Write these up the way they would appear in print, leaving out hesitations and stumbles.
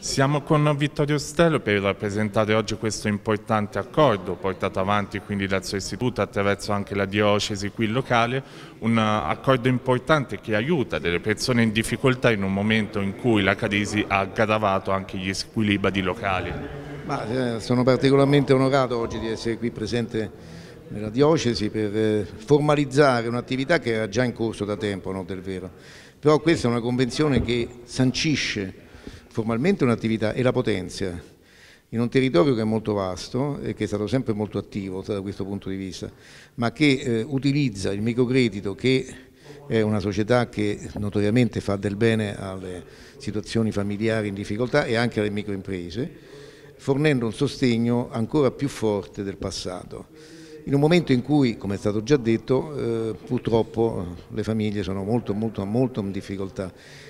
Siamo con Vittorio Stello per rappresentare oggi questo importante accordo portato avanti quindi dal suo istituto attraverso anche la diocesi qui locale, un accordo importante che aiuta delle persone in difficoltà in un momento in cui la crisi ha aggravato anche gli squilibri locali. Sono particolarmente onorato oggi di essere qui presente nella diocesi per formalizzare un'attività che era già in corso da tempo, no, del vero. Però questa è una convenzione che sancisce formalmente un'attività e la potenzia in un territorio che è molto vasto e che è stato sempre molto attivo da questo punto di vista, ma che utilizza il microcredito, che è una società che notoriamente fa del bene alle situazioni familiari in difficoltà e anche alle microimprese, fornendo un sostegno ancora più forte del passato. In un momento in cui, come è stato già detto, purtroppo le famiglie sono molto in difficoltà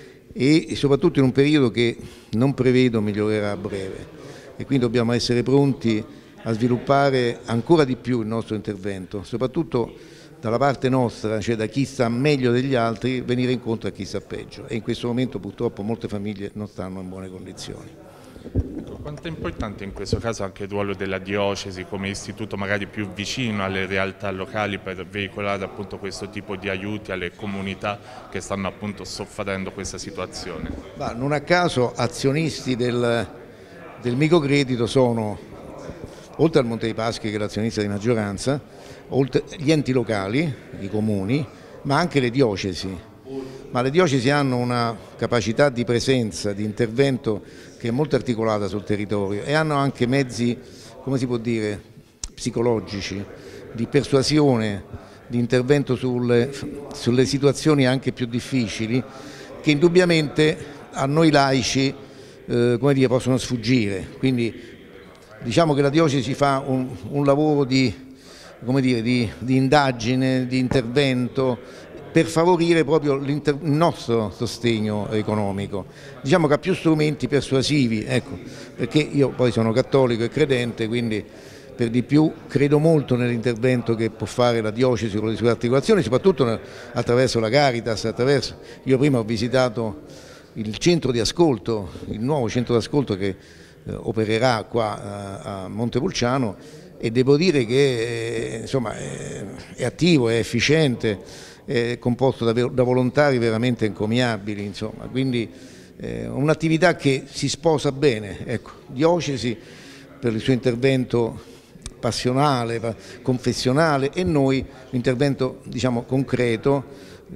e soprattutto in un periodo che non prevedo migliorerà a breve, e quindi dobbiamo essere pronti a sviluppare ancora di più il nostro intervento, soprattutto dalla parte nostra, cioè da chi sta meglio degli altri, venire incontro a chi sta peggio, e in questo momento purtroppo molte famiglie non stanno in buone condizioni. Ecco, quanto è importante in questo caso anche il ruolo della diocesi come istituto magari più vicino alle realtà locali per veicolare appunto questo tipo di aiuti alle comunità che stanno appunto soffrendo questa situazione? Non a caso azionisti del microcredito sono, oltre al Monte dei Paschi che è l'azionista di maggioranza, oltre gli enti locali, i comuni, ma anche le diocesi. Ma le diocesi hanno una capacità di presenza, di intervento che è molto articolata sul territorio, e hanno anche mezzi, come si può dire, psicologici, di persuasione, di intervento sulle situazioni anche più difficili, che indubbiamente a noi laici come dire, possono sfuggire. Quindi diciamo che la diocesi fa un lavoro di indagine, di intervento, per favorire proprio il nostro sostegno economico. Diciamo che ha più strumenti persuasivi, ecco, perché io poi sono cattolico e credente, quindi per di più credo molto nell'intervento che può fare la diocesi con le sue articolazioni, soprattutto attraverso la Caritas. Io prima ho visitato il centro di ascolto, il nuovo centro di ascolto che opererà qua a Montepulciano, e devo dire che insomma, è attivo, è efficiente, è composto da volontari veramente encomiabili, insomma, quindi un'attività che si sposa bene, ecco, diocesi per il suo intervento passionale, confessionale, e noi l'intervento diciamo concreto,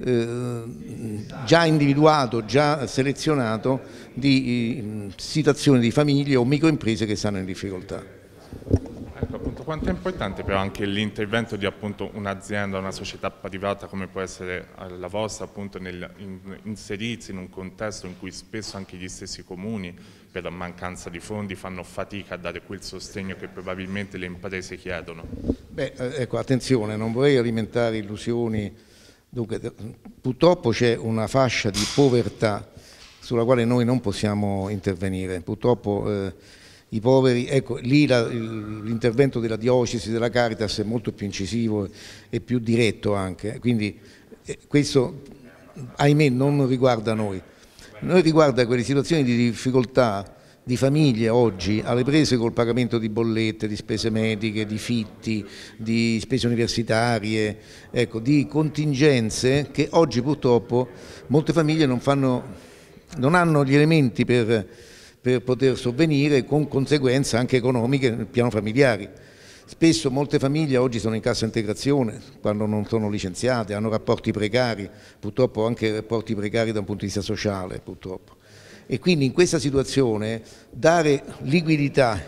già individuato, già selezionato, di situazioni di famiglie o microimprese che stanno in difficoltà. Ecco, appunto, quanto è importante però anche l'intervento di appunto un'azienda, una società privata come può essere la vostra, appunto inserirsi in un contesto in cui spesso anche gli stessi comuni per mancanza di fondi fanno fatica a dare quel sostegno che probabilmente le imprese chiedono. Ecco, attenzione, non vorrei alimentare illusioni. Dunque, purtroppo c'è una fascia di povertà sulla quale noi non possiamo intervenire. Purtroppo i poveri, ecco, lì l'intervento della diocesi, della Caritas è molto più incisivo e più diretto anche, quindi questo ahimè non riguarda noi riguarda quelle situazioni di difficoltà di famiglie oggi alle prese col pagamento di bollette, di spese mediche, di fitti, di spese universitarie, ecco, di contingenze che oggi purtroppo molte famiglie non hanno gli elementi per poter sovvenire, con conseguenze anche economiche nel piano familiare. Spesso molte famiglie oggi sono in cassa integrazione quando non sono licenziate, hanno rapporti precari, purtroppo anche rapporti precari da un punto di vista sociale, purtroppo. E quindi in questa situazione dare liquidità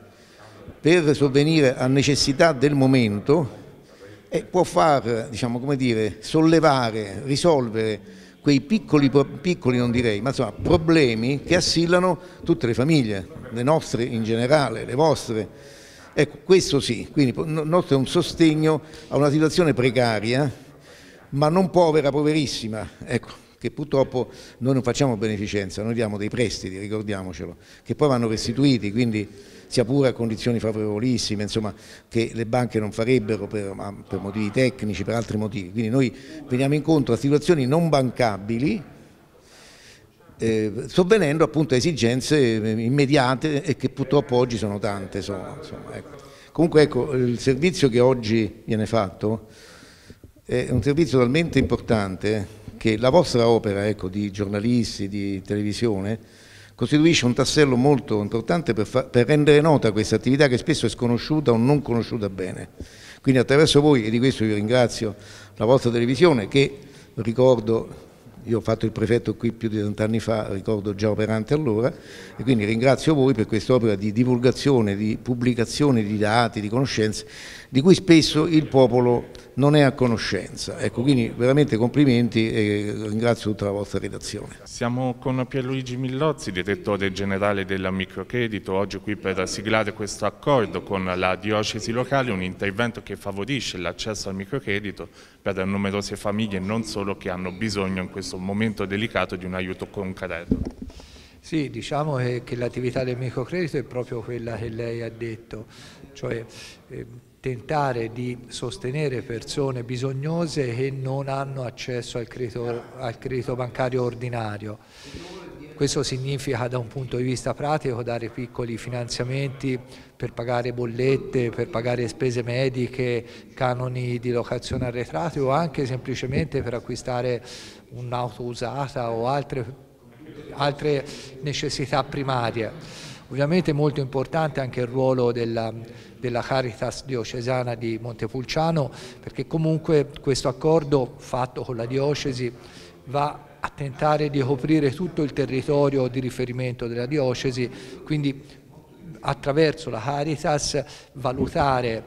per sovvenire a necessità del momento può far, diciamo, come dire, sollevare, risolvere quei piccoli non direi, ma insomma problemi che assillano tutte le famiglie, le nostre in generale, le vostre. Ecco, questo sì, quindi il nostro è un sostegno a una situazione precaria, ma non povera, poverissima, ecco, che purtroppo noi non facciamo beneficenza, noi diamo dei prestiti, ricordiamocelo, che poi vanno restituiti, quindi sia pure a condizioni favorevolissime, insomma, che le banche non farebbero per motivi tecnici, per altri motivi. Quindi noi veniamo incontro a situazioni non bancabili, sovvenendo appunto a esigenze immediate e che purtroppo oggi sono tante. Insomma, ecco. Comunque ecco, il servizio che oggi viene fatto è un servizio talmente importante che la vostra opera, ecco, di giornalisti, di televisione, costituisce un tassello molto importante per rendere nota questa attività che spesso è sconosciuta o non conosciuta bene. Quindi attraverso voi, e di questo vi ringrazio, la vostra televisione che, ricordo, io ho fatto il prefetto qui più di 30 anni fa, ricordo già operante allora, e quindi ringrazio voi per quest'opera di divulgazione, di pubblicazione di dati, di conoscenze, di cui spesso il popolo non è a conoscenza. Ecco, quindi veramente complimenti e ringrazio tutta la vostra redazione. Siamo con Pierluigi Millozzi, direttore generale della Microcredito, oggi qui per siglare questo accordo con la diocesi locale, un intervento che favorisce l'accesso al microcredito per numerose famiglie, non solo, che hanno bisogno in questo momento delicato di un aiuto concreto. Sì, diciamo che l'attività del microcredito è proprio quella che lei ha detto, cioè tentare di sostenere persone bisognose che non hanno accesso al credito bancario ordinario. Questo significa da un punto di vista pratico dare piccoli finanziamenti per pagare bollette, per pagare spese mediche, canoni di locazione arretrati o anche semplicemente per acquistare un'auto usata o altre necessità primarie. Ovviamente è molto importante anche il ruolo della Caritas diocesana di Montepulciano, perché comunque questo accordo fatto con la diocesi va a tentare di coprire tutto il territorio di riferimento della diocesi, quindi attraverso la Caritas valutare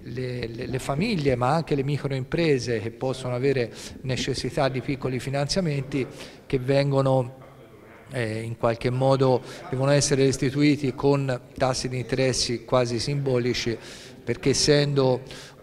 le famiglie ma anche le microimprese che possono avere necessità di piccoli finanziamenti che vengono in qualche modo devono essere restituiti con tassi di interessi quasi simbolici, perché essendo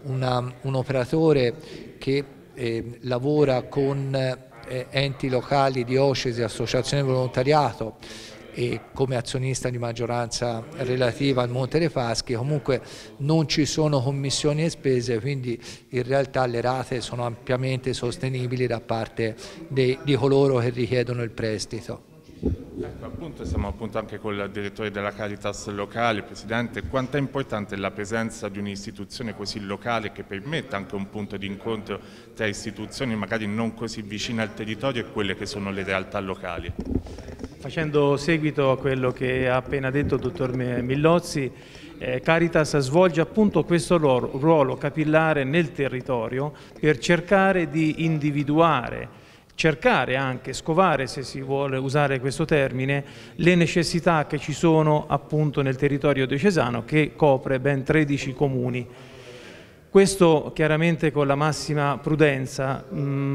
un operatore che lavora con enti locali, diocesi, associazioni di volontariato e come azionista di maggioranza relativa al Monte dei Paschi, comunque non ci sono commissioni e spese, quindi in realtà le rate sono ampiamente sostenibili da parte di coloro che richiedono il prestito. Ecco, appunto, siamo appunto anche con il direttore della Caritas locale. Presidente, quanto è importante la presenza di un'istituzione così locale che permetta anche un punto di incontro tra istituzioni magari non così vicine al territorio e quelle che sono le realtà locali? Facendo seguito a quello che ha appena detto il dottor Millozzi, Caritas svolge appunto questo ruolo capillare nel territorio per cercare di individuare, cercare anche, scovare, se si vuole usare questo termine, le necessità che ci sono appunto nel territorio diocesano, che copre ben 13 comuni. Questo chiaramente con la massima prudenza,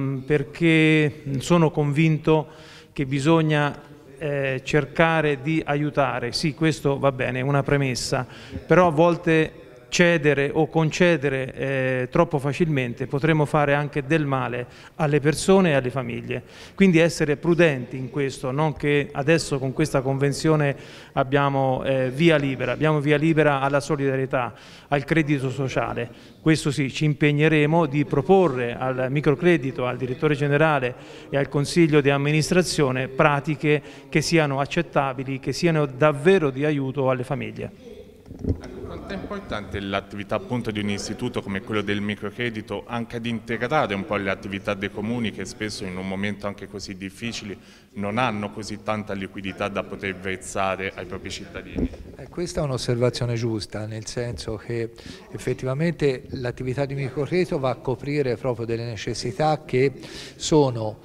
perché sono convinto che bisogna cercare di aiutare. Sì, questo va bene, è una premessa, però a volte cedere o concedere troppo facilmente potremo fare anche del male alle persone e alle famiglie. Quindi essere prudenti in questo, non che adesso con questa convenzione abbiamo via libera alla solidarietà, al credito sociale. Questo sì, ci impegneremo di proporre al microcredito, al direttore generale e al consiglio di amministrazione pratiche che siano accettabili, che siano davvero di aiuto alle famiglie. Quanto è importante l'attività appunto di un istituto come quello del microcredito anche ad integrare un po' le attività dei comuni che spesso in un momento anche così difficile non hanno così tanta liquidità da poter versare ai propri cittadini? Questa è un'osservazione giusta, nel senso che effettivamente l'attività di microcredito va a coprire proprio delle necessità che sono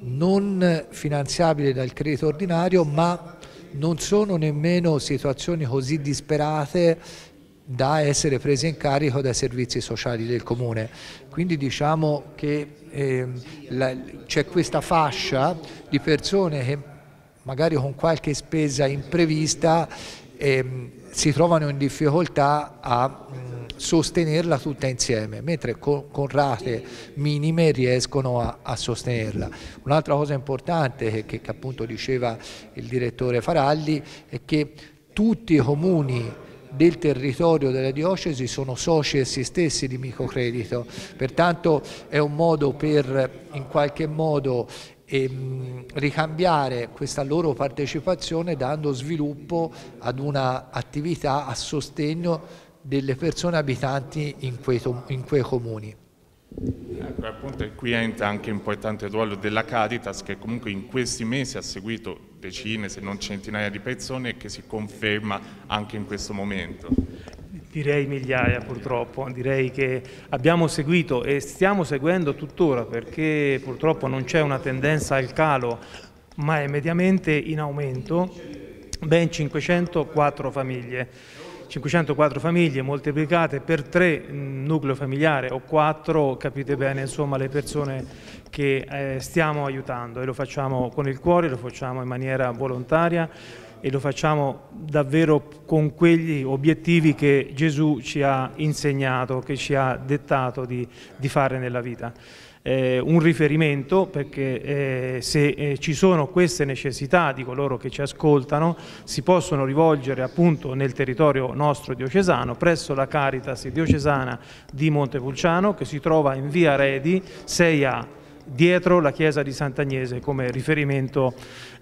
non finanziabili dal credito ordinario, ma non sono nemmeno situazioni così disperate da essere prese in carico dai servizi sociali del comune. Quindi diciamo che c'è questa fascia di persone che magari con qualche spesa imprevista si trovano in difficoltà a sostenerla tutta insieme, mentre con rate minime riescono a sostenerla. Un'altra cosa importante che appunto diceva il direttore Faralli è che tutti i comuni del territorio della diocesi sono soci essi stessi di microcredito, pertanto è un modo per in qualche modo ricambiare questa loro partecipazione dando sviluppo ad una attività a sostegno delle persone abitanti in quei comuni. Ecco, appunto qui entra anche importante il ruolo della Caritas, che comunque in questi mesi ha seguito decine se non centinaia di persone e che si conferma anche in questo momento. Direi migliaia purtroppo, direi che abbiamo seguito e stiamo seguendo tuttora, perché purtroppo non c'è una tendenza al calo, ma è mediamente in aumento, ben 504 famiglie. 504 famiglie moltiplicate per 3 nucleo familiare o 4, capite bene insomma le persone che stiamo aiutando, e lo facciamo con il cuore, lo facciamo in maniera volontaria e lo facciamo davvero con quegli obiettivi che Gesù ci ha insegnato, che ci ha dettato di fare nella vita. Un riferimento, perché se ci sono queste necessità di coloro che ci ascoltano, si possono rivolgere appunto nel territorio nostro diocesano presso la Caritas diocesana di Montepulciano, che si trova in via Redi 6A, dietro la chiesa di Sant'Agnese come riferimento.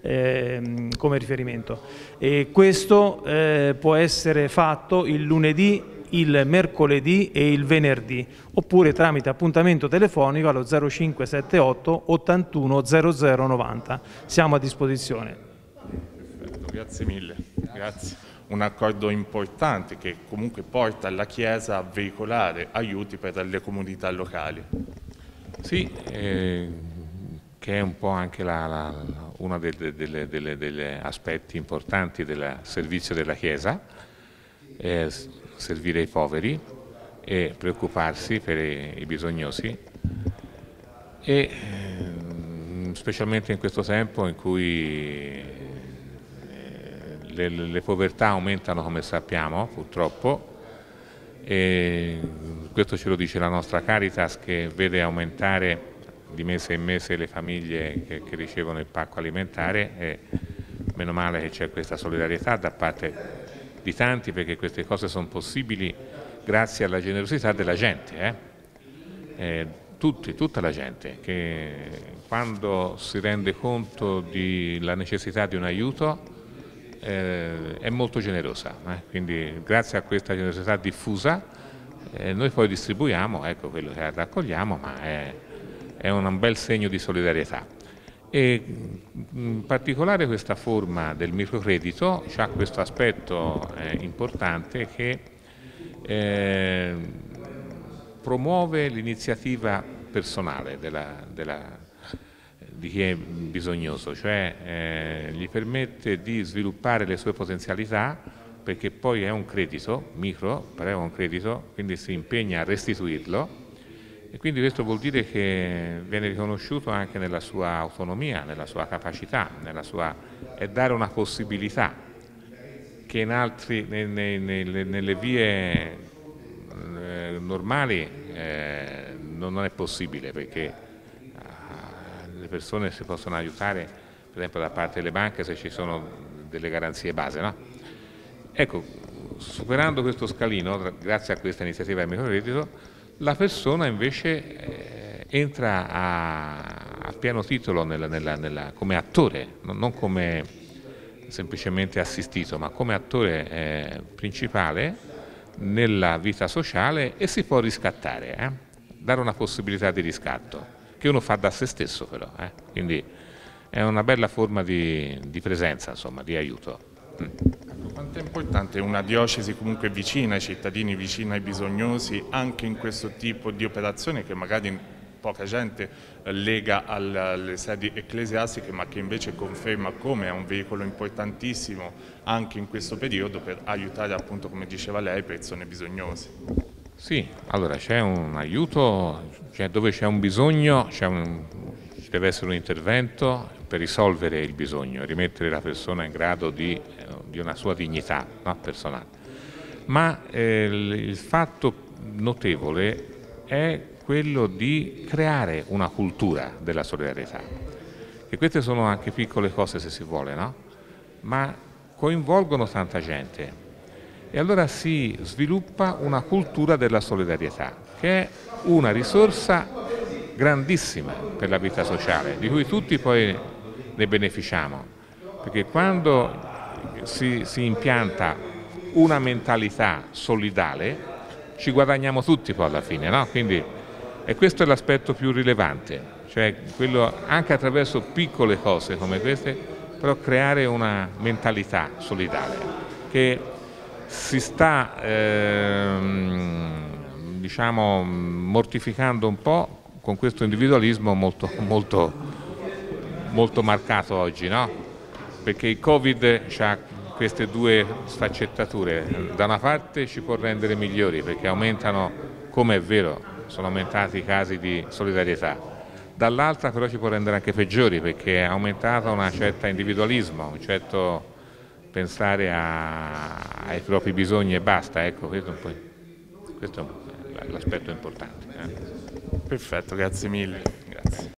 E questo può essere fatto il lunedì, il mercoledì e il venerdì, oppure tramite appuntamento telefonico allo 0578 81 0090. Siamo a disposizione. Perfetto, grazie mille. Grazie. Un accordo importante che comunque porta la Chiesa a veicolare aiuti per le comunità locali. Sì, che è un po' anche uno degli aspetti importanti del servizio della Chiesa, servire i poveri e preoccuparsi per i bisognosi, e specialmente in questo tempo in cui le povertà aumentano, come sappiamo purtroppo, e questo ce lo dice la nostra Caritas, che vede aumentare di mese in mese le famiglie che ricevono il pacco alimentare, e meno male che c'è questa solidarietà da parte di tanti, perché queste cose sono possibili grazie alla generosità della gente, tutta la gente che quando si rende conto della necessità di un aiuto è molto generosa, quindi grazie a questa generosità diffusa noi poi distribuiamo, ecco, quello che raccogliamo, ma è un bel segno di solidarietà. E in particolare questa forma del microcredito ha questo aspetto importante, che promuove l'iniziativa personale di chi è bisognoso, cioè gli permette di sviluppare le sue potenzialità, perché poi è un credito micro, però è un credito, quindi si impegna a restituirlo. E quindi questo vuol dire che viene riconosciuto anche nella sua autonomia, nella sua capacità, e dare una possibilità che in altri, nelle vie normali non è possibile, perché le persone si possono aiutare, per esempio da parte delle banche, se ci sono delle garanzie base, no? Ecco, superando questo scalino, grazie a questa iniziativa del microcredito, la persona invece entra a pieno titolo come attore, non come semplicemente assistito, ma come attore principale nella vita sociale, e si può riscattare, dare una possibilità di riscatto, che uno fa da se stesso però, quindi è una bella forma di presenza, insomma, di aiuto. Quanto è importante una diocesi comunque vicina ai cittadini, vicina ai bisognosi, anche in questo tipo di operazione che magari poca gente lega alle sedi ecclesiastiche, ma che invece conferma come è un veicolo importantissimo anche in questo periodo per aiutare, appunto, come diceva lei, persone bisognose. Sì, allora c'è un aiuto, dove c'è un bisogno ci deve essere un intervento per risolvere il bisogno, rimettere la persona in grado di una sua dignità, no, personale. Ma il fatto notevole è quello di creare una cultura della solidarietà, e queste sono anche piccole cose, se si vuole, no? Ma coinvolgono tanta gente, e allora si sviluppa una cultura della solidarietà, che è una risorsa grandissima per la vita sociale, di cui tutti poi ne beneficiamo, perché quando si impianta una mentalità solidale ci guadagniamo tutti poi alla fine, no? Quindi, e questo è l'aspetto più rilevante, cioè quello anche attraverso piccole cose come queste, però creare una mentalità solidale che si sta diciamo mortificando un po' con questo individualismo molto marcato oggi, no? Perché il Covid ha queste due sfaccettature: da una parte ci può rendere migliori perché aumentano, come è vero, sono aumentati i casi di solidarietà, dall'altra però ci può rendere anche peggiori perché è aumentato un certo individualismo, un certo pensare ai propri bisogni e basta, ecco, questo è l'aspetto importante. Perfetto, grazie mille. Grazie.